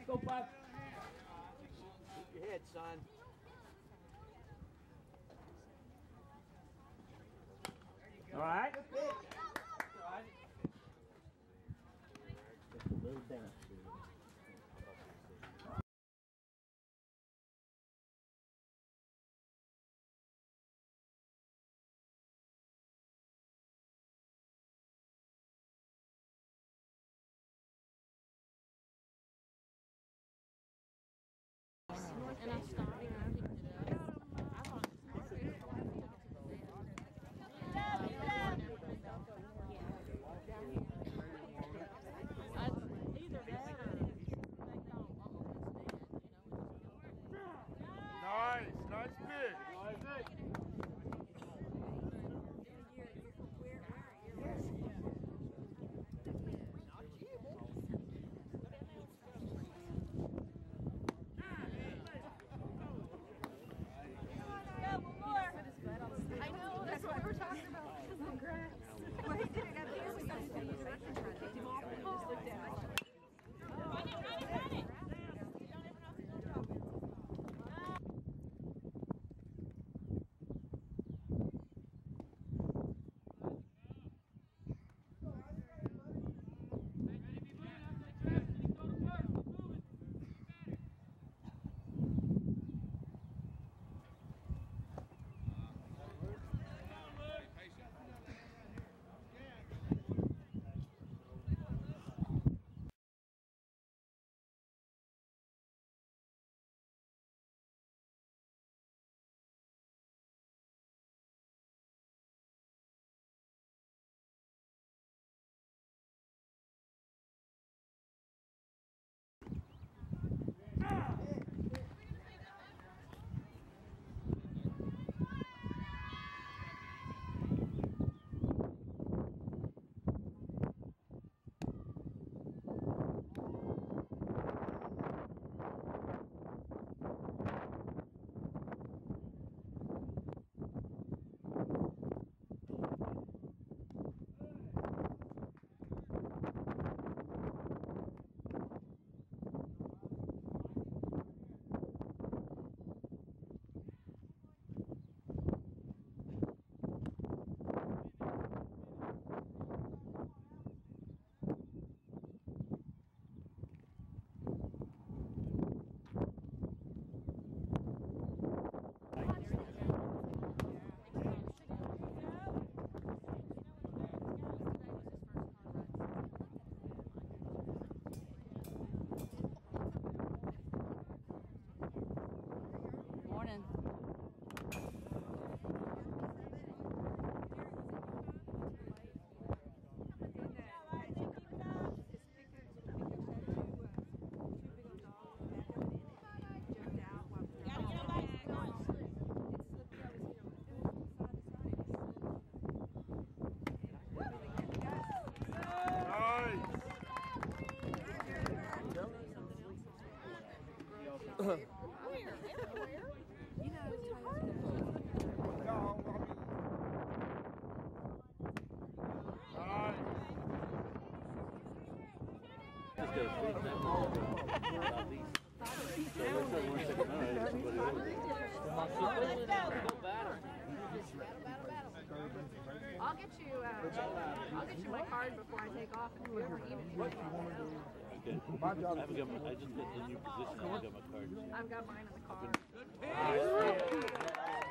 go, Bob. Keep your head, son. All right. Just a little dance. And I stopped and I picked it up. I thought it was perfect. Either that or they thought, oh, it's dead, you know. Nice pitch. I know, that's what we were talking about. Congrats. Well, he did it at the end. We got to use a direction try to take him off and just looked down. Run it, run it, run it. You don't even know if it's going to go. I'll get you my card before I take off, and if you ever need it. My job. I just got the new position. I got my card. I've got mine in the car.